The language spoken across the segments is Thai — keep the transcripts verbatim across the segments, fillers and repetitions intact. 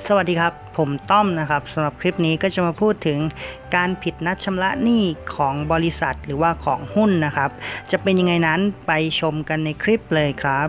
สวัสดีครับผมต้อมนะครับสำหรับคลิปนี้ก็จะมาพูดถึงการผิดนัดชำระหนี้ของบริษัทหรือว่าของหุ้นนะครับจะเป็นยังไงนั้นไปชมกันในคลิปเลยครับ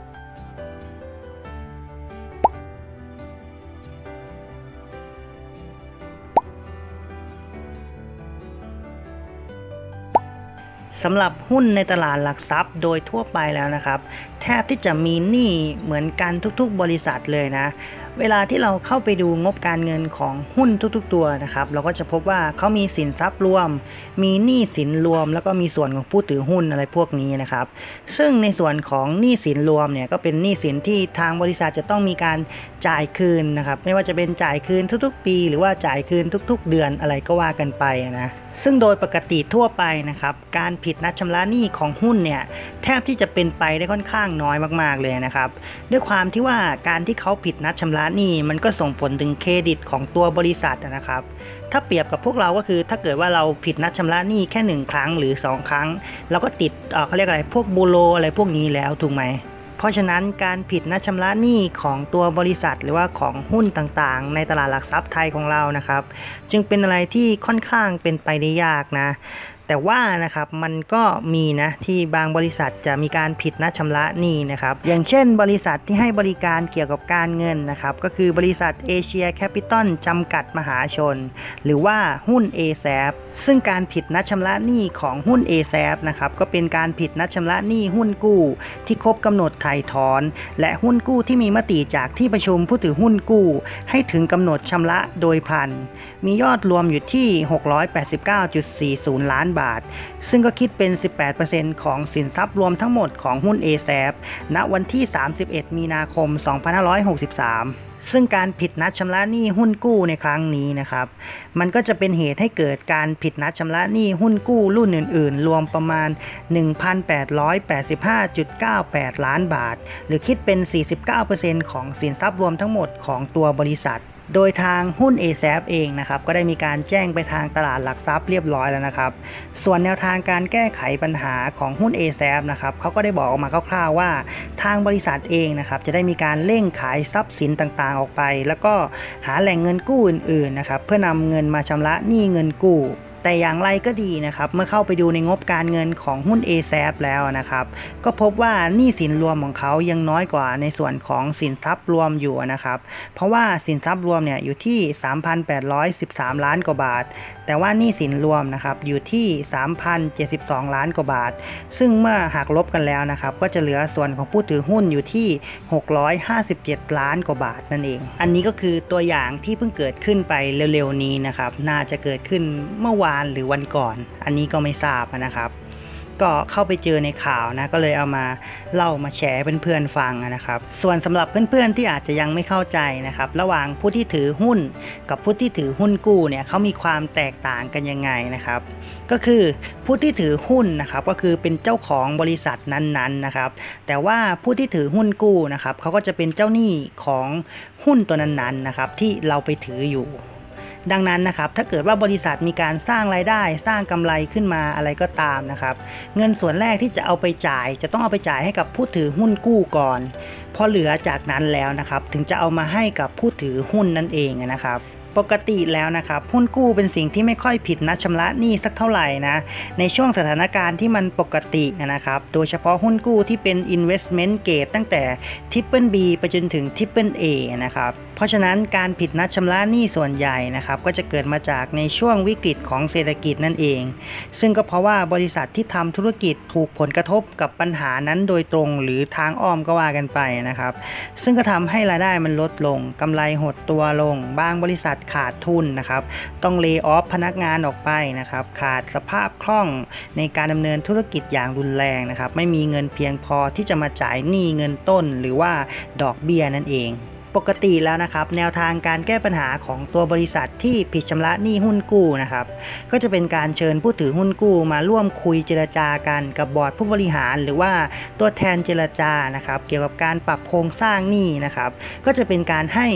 สำหรับหุ้นในตลาดหลักทรัพย์โดยทั่วไปแล้วนะครับแทบที่จะมีหนี้เหมือนกันทุกๆบริษัทเลยนะเวลาที่เราเข้าไปดูงบการเงินของหุ้นทุกๆตัวนะครับเราก็จะพบว่าเขามีสินทรัพย์รวมมีหนี้สินรวมแล้วก็มีส่วนของผู้ถือหุ้นอะไรพวกนี้นะครับซึ่งในส่วนของหนี้สินรวมเนี่ยก็เป็นหนี้สินที่ทางบริษัทจะต้องมีการจ่ายคืนนะครับไม่ว่าจะเป็นจ่ายคืนทุกๆปีหรือว่าจ่ายคืนทุกๆเดือนอะไรก็ว่ากันไปนะซึ่งโดยปกติทั่วไปนะครับการผิดนัดชำระหนี้ของหุ้นเนี่ยแทบที่จะเป็นไปได้ค่อนข้างน้อยมากๆเลยนะครับด้วยความที่ว่าการที่เขาผิดนัดชำระหนี้มันก็ส่งผลถึงเครดิตของตัวบริษัทนะครับถ้าเปรียบกับพวกเราก็คือถ้าเกิดว่าเราผิดนัดชำระหนี้แค่หนึ่งครั้งหรือสองครั้งเราก็ติดเอ่อเขาเรียกอะไรพวกบูโรอะไรพวกนี้แล้วถูกไหมเพราะฉะนั้นการผิดนัดชำระหนี้ของตัวบริษัทหรือว่าของหุ้นต่างๆในตลาดหลักทรัพย์ไทยของเรานะครับจึงเป็นอะไรที่ค่อนข้างเป็นไปได้ยากนะแต่ว่านะครับมันก็มีนะที่บางบริษัทจะมีการผิดนัดชำระหนี้นะครับอย่างเช่นบริษัทที่ให้บริการเกี่ยวกับการเงินนะครับก็คือบริษัทเอเชียแคปิตอลจำกัดมหาชนหรือว่าหุ้น เอ แซป ซึ่งการผิดนัดชำระหนี้ของหุ้น เอ แซป นะครับก็เป็นการผิดนัดชำระหนี้หุ้นกู้ที่ครบกำหนดไถ่ถอนและหุ้นกู้ที่มีมติจากที่ประชุมผู้ถือหุ้นกู้ให้ถึงกำหนดชำระโดยพลันมียอดรวมอยู่ที่ หกร้อยแปดสิบเก้าจุดสี่ศูนย์ ล้านบาทซึ่งก็คิดเป็น สิบแปดเปอร์เซ็นต์ ของสินทรัพย์รวมทั้งหมดของหุ้น เอ แซป ณ วันที่ สามสิบเอ็ด มีนาคม สองพันห้าร้อยหกสิบสาม ซึ่งการผิดนัดชำระหนี้หุ้นกู้ในครั้งนี้นะครับมันก็จะเป็นเหตุให้เกิดการผิดนัดชำระหนี้หุ้นกู้รุ่นอื่นๆรวมประมาณ หนึ่งพันแปดร้อยแปดสิบห้าจุดเก้าแปด ล้านบาทหรือคิดเป็น สี่สิบเก้าเปอร์เซ็นต์ ของสินทรัพย์รวมทั้งหมดของตัวบริษัทโดยทางหุ้น เอ แซป เองนะครับก็ได้มีการแจ้งไปทางตลาดหลักทรัพย์เรียบร้อยแล้วนะครับส่วนแนวทางการแก้ไขปัญหาของหุ้น เอ แซป นะครับเขาก็ได้บอกออกมาคร่าวๆว่าทางบริษัทเองนะครับจะได้มีการเร่งขายทรัพย์สินต่างๆออกไปแล้วก็หาแหล่งเงินกู้อื่นๆนะครับเพื่อนำเงินมาชำระหนี้เงินกู้แต่อย่างไรก็ดีนะครับเมื่อเข้าไปดูในงบการเงินของหุ้น เอ แซป แล้วนะครับก็พบว่าหนี้สินรวมของเขายังน้อยกว่าในส่วนของสินทรัพย์รวมอยู่นะครับเพราะว่าสินทรัพย์รวมเนี่ยอยู่ที่ สามพันแปดร้อยสิบสาม ล้านกว่าบาทแต่ว่าหนี้สินรวมนะครับอยู่ที่ สามพันเจ็ดสิบสอง ล้านกว่าบาทซึ่งเมื่อหักลบกันแล้วนะครับก็จะเหลือส่วนของผู้ถือหุ้นอยู่ที่หกร้อยห้าสิบเจ็ดล้านกว่าบาทนั่นเองอันนี้ก็คือตัวอย่างที่เพิ่งเกิดขึ้นไปเร็วๆนี้นะครับน่าจะเกิดขึ้นเมื่อวานหรือวันก่อนอันนี้ก็ไม่ทราบนะครับก็เข้าไปเจอในข่าวนะก็เลยเอามาเล่ามาแชร์เพื่อนๆฟังนะครับส่วนสำหรับเพื่อนๆที่อาจจะยังไม่เข้าใจนะครับระหว่างผู้ที่ถือหุ้นกับผู้ที่ถือหุ้นกู้เนี่ยเขามีความแตกต่างกันยังไงนะครับก็คือผู้ที่ถือหุ้นนะครับก็คือเป็นเจ้าของบริษัทนั้นๆนะครับแต่ว่าผู้ที่ถือหุ้นกู้นะครับเขาก็จะเป็นเจ้าหนี้ของหุ้นตัวนั้นๆนะครับที่เราไปถืออยู่ดังนั้นนะครับถ้าเกิดว่าบริษัทมีการสร้างรายได้สร้างกำไรขึ้นมาอะไรก็ตามนะครับเงินส่วนแรกที่จะเอาไปจ่ายจะต้องเอาไปจ่ายให้กับผู้ถือหุ้นกู้ก่อนพอเหลือจากนั้นแล้วนะครับถึงจะเอามาให้กับผู้ถือหุ้นนั่นเองนะครับปกติแล้วนะครับหุ้นกู้เป็นสิ่งที่ไม่ค่อยผิดนัดชำระหนี้สักเท่าไหร่นะในช่วงสถานการณ์ที่มันปกตินะครับโดยเฉพาะหุ้นกู้ที่เป็น investment grade ตั้งแต่ Triple B ไปจนถึง Triple A นะครับเพราะฉะนั้นการผิดนัดชำระหนี้ส่วนใหญ่นะครับก็จะเกิดมาจากในช่วงวิกฤตของเศรษฐกิจนั่นเองซึ่งก็เพราะว่าบริษัทที่ทำธุรกิจถูกผลกระทบกับปัญหานั้นโดยตรงหรือทางอ้อมก็ว่ากันไปนะครับซึ่งก็ทำให้รายได้มันลดลงกำไรหดตัวลงบางบริษัทขาดทุนนะครับต้องเลย์ออฟพนักงานออกไปนะครับขาดสภาพคล่องในการดำเนินธุรกิจอย่างรุนแรงนะครับไม่มีเงินเพียงพอที่จะมาจ่ายหนี้เงินต้นหรือว่าดอกเบี้ยนั่นเองปกติแล้วนะครับแนวทางการแก้ปัญหาของตัวบริษัทที่ผิดชำระหนี้หุ้นกู้นะครับก็จะเป็นการเชิญผู้ถือหุ้นกู้มาร่วมคุยเจรจากันกับบอร์ดผู้บริหารหรือว่าตัวแทนเจรจานะครับเกี่ยวกับการปรับโครงสร้างหนี้นะครับก็จะเป็นการให้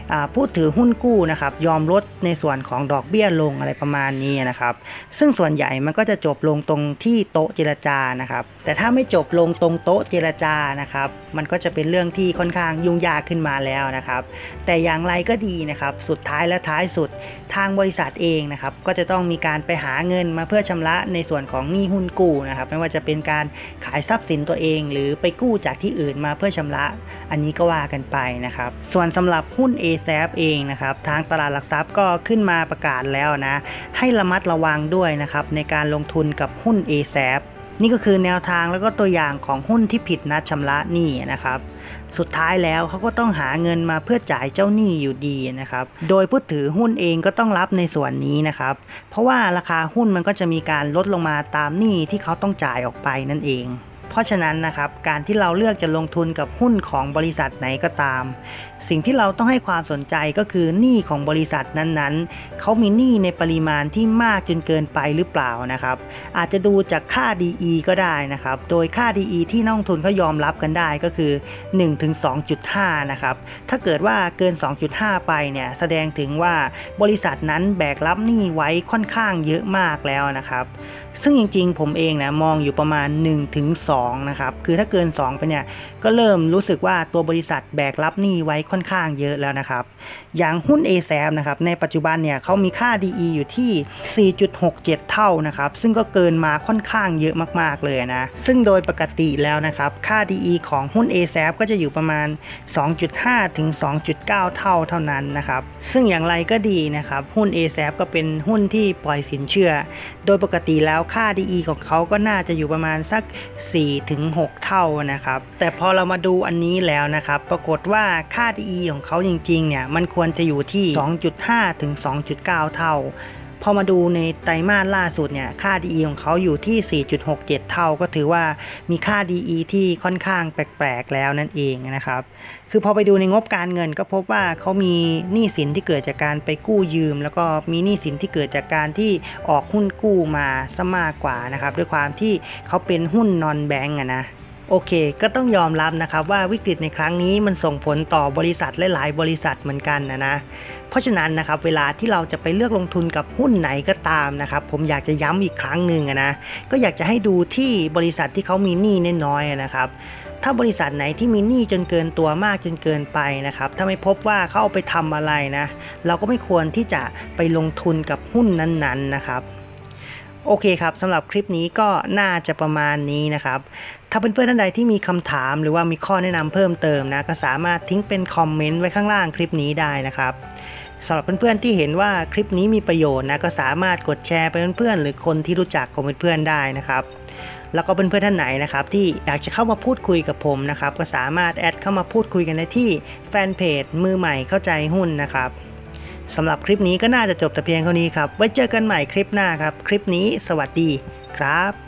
ผู้ถือหุ้นกู้นะครับยอมลดในส่วนของดอกเบี้ยลงอะไรประมาณนี้นะครับซึ่งส่วนใหญ่มันก็จะจบลงตรงที่โต๊ะเจรจานะครับแต่ถ้าไม่จบลงตรงโต๊ะเจรจานะครับมันก็จะเป็นเรื่องที่ค่อนข้างยุ่งยากขึ้นมาแล้วนะครับแต่อย่างไรก็ดีนะครับสุดท้ายและท้ายสุดทางบริษัทเองนะครับก็จะต้องมีการไปหาเงินมาเพื่อชำระในส่วนของหนี้หุ้นกู้นะครับไม่ว่าจะเป็นการขายทรัพย์สินตัวเองหรือไปกู้จากที่อื่นมาเพื่อชำระอันนี้ก็ว่ากันไปนะครับส่วนสำหรับหุ้น เอ แซป เองนะครับทางตลาดหลักทรัพย์ก็ขึ้นมาประกาศแล้วนะให้ระมัดระวังด้วยนะครับในการลงทุนกับหุ้น เอ แซป นี่ก็คือแนวทางแล้วก็ตัวอย่างของหุ้นที่ผิดนัดชำระหนี้นะครับสุดท้ายแล้วเขาก็ต้องหาเงินมาเพื่อจ่ายเจ้าหนี้อยู่ดีนะครับโดยผู้ถือหุ้นเองก็ต้องรับในส่วนนี้นะครับเพราะว่าราคาหุ้นมันก็จะมีการลดลงมาตามหนี้ที่เขาต้องจ่ายออกไปนั่นเองเพราะฉะนั้นนะครับการที่เราเลือกจะลงทุนกับหุ้นของบริษัทไหนก็ตามสิ่งที่เราต้องให้ความสนใจก็คือหนี้ของบริษัทนั้นๆเขามีหนี้ในปริมาณที่มากจนเกินไปหรือเปล่านะครับอาจจะดูจากค่า ดี อี ก็ได้นะครับโดยค่า ดี อี ที่นักลงทุนเขายอมรับกันได้ก็คือ หนึ่งถึงสองจุดห้า นะครับถ้าเกิดว่าเกิน สองจุดห้า ไปเนี่ยแสดงถึงว่าบริษัทนั้นแบกรับหนี้ไว้ค่อนข้างเยอะมากแล้วนะครับซึ่งจริงๆผมเองนะมองอยู่ประมาณ หนึ่งถึงสอง นะครับคือถ้าเกินสองไปเนี่ยก็เริ่มรู้สึกว่าตัวบริษัทแบกรับหนี้ไว้ค่อนข้างเยอะแล้วนะครับอย่างหุ้น เอ แซป นะครับในปัจจุบันเนี่ยเขามีค่า ดี อี อยู่ที่ สี่จุดหกเจ็ด เท่านะครับซึ่งก็เกินมาค่อนข้างเยอะมากๆเลยนะซึ่งโดยปกติแล้วนะครับค่า ดี อี ของหุ้น เอ แซป ก็จะอยู่ประมาณ สองจุดห้า ถึง สองจุดเก้า เท่าเท่านั้นนะครับซึ่งอย่างไรก็ดีนะครับหุ้น เอ แซป ก็เป็นหุ้นที่ปล่อยสินเชื่อโดยปกติแล้วค่า ดี อี ของเขาก็น่าจะอยู่ประมาณสัก สี่ถึงหก เท่านะครับแต่พอเรามาดูอันนี้แล้วนะครับปรากฏว่าค่า ดี อี ของเขาจริงๆเนี่ยมันควรจะอยู่ที่ สองจุดห้า ถึง สองจุดเก้า เท่าพอมาดูในไตรมาสล่าสุดเนี่ยค่า ดี อี ของเขาอยู่ที่ สี่จุดหกเจ็ด เท่าก็ถือว่ามีค่า ดี อี ที่ค่อนข้างแปลกๆแล้วนั่นเองนะครับคือพอไปดูในงบการเงินก็พบว่าเขามีหนี้สินที่เกิดจากการไปกู้ยืมแล้วก็มีหนี้สินที่เกิดจากการที่ออกหุ้นกู้มาซะมากกว่านะครับด้วยความที่เขาเป็นหุ้นนอนแบงก์อะนะโอเคก็ต้องยอมรับนะครับว่าวิกฤตในครั้งนี้มันส่งผลต่อบริษัทหลายๆบริษัทเหมือนกันนะนะเพราะฉะนั้นนะครับเวลาที่เราจะไปเลือกลงทุนกับหุ้นไหนก็ตามนะครับผมอยากจะย้ำอีกครั้งหนึ่งนะก็อยากจะให้ดูที่บริษัทที่เขามีหนี้น้อยๆนะครับถ้าบริษัทไหนที่มีหนี้จนเกินตัวมากจนเกินไปนะครับถ้าไม่พบว่าเขาเอาไปทำอะไรนะเราก็ไม่ควรที่จะไปลงทุนกับหุ้นนั้นๆนะครับโอเคครับสำหรับคลิปนี้ก็น่าจะประมาณนี้นะครับถ้าเพื่อนๆท่านใดที่มีคำถามหรือว่ามีข้อแนะนำเพิ่มเติมนะก็สามารถทิ้งเป็นคอมเมนต์ไว้ข้างล่างคลิปนี้ได้นะครับสำหรับเพื่อนๆที่เห็นว่าคลิปนี้มีประโยชน์นะก็สามารถกดแชร์ไปเพื่อนๆหรือคนที่รู้จักของเพื่อนๆได้นะครับแล้วก็เพื่อนๆท่านไหนนะครับที่อยากจะเข้ามาพูดคุยกับผมนะครับก็สามารถแอดเข้ามาพูดคุยกันได้ที่แฟนเพจมือใหม่เข้าใจหุ้นนะครับสำหรับคลิปนี้ก็น่าจะจบแต่เพียงเท่านี้ครับไว้เจอกันใหม่คลิปหน้าครับคลิปนี้สวัสดีครับ